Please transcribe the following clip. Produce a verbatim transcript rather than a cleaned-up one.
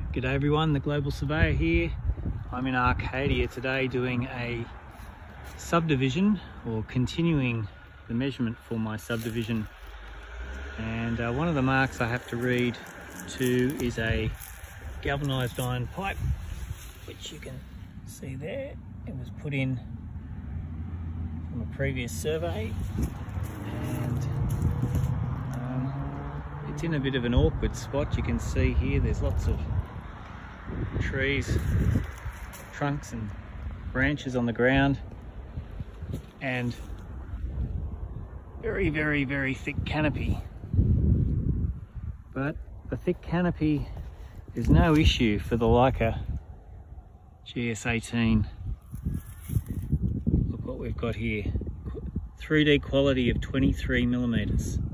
G'day everyone, the Global Surveyor here. I'm in Arcadia today doing a subdivision, or continuing the measurement for my subdivision. And uh, one of the marks I have to read to is a galvanised iron pipe, which you can see there. It was put in from a previous survey, and um, it's in a bit of an awkward spot. You can see here there's lots of trees, trunks and branches on the ground, and very very very thick canopy. But the thick canopy is no issue for the Leica G S eighteen. Look what we've got here, three D quality of twenty-three millimeters.